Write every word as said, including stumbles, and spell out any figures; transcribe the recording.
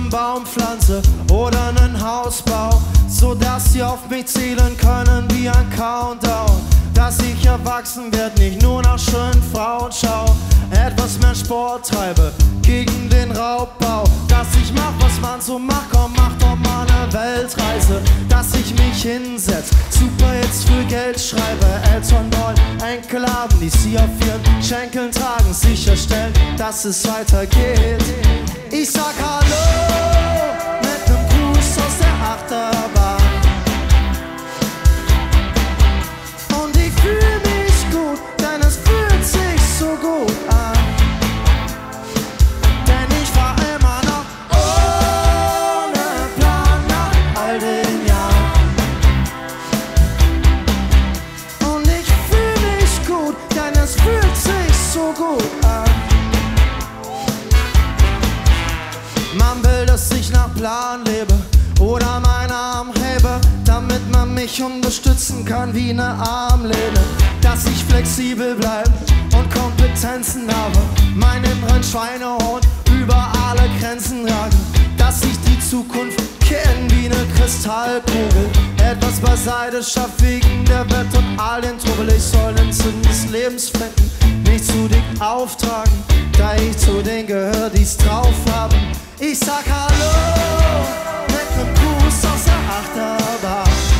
'nen Baum pflanze oder 'nen Haus bau, so dass sie auf mich zählen können wie ein Countdown. Dass ich erwachsen werd, nicht nur nach schönen Frauen schau, etwas mehr Sport treibe gegen den Raubbau. Dass ich mach, was man so macht, komm, mach doch mal 'ne Weltreise. Dass ich mich hinsetz, super jetzt für Geld schreibe. Eltern wollen Enkel haben, die sie auf ihren Schenkeln tragen, sicherstellen, dass es weitergeht. Ich sag Hallo mit nem Gruß aus der Achterbahn. Und ich fühl mich gut, denn es fühlt sich so gut an. Denn ich fahr immer noch ohne Plan nach all den Jahren. Und ich fühl mich gut, denn es fühlt sich so gut an. Man will, dass ich nach Plan lebe oder meinen Arm hebe, damit man mich unterstützen kann wie ne Armlehne. Dass ich flexibel bleib und Kompetenzen habe, meinen inneren Schweinehund über alle Grenzen ragen. Dass ich die Zukunft kenn wie ne Kristallkugel, etwas beiseite schaff wegen der Welt und all den Trubel. Ich soll den Sinn des Lebens finden, nicht zu dick auftragen, da ich zu denen gehör, die's drauf haben. Ich sag Hallo mit nem Gruß aus der Achterbahn.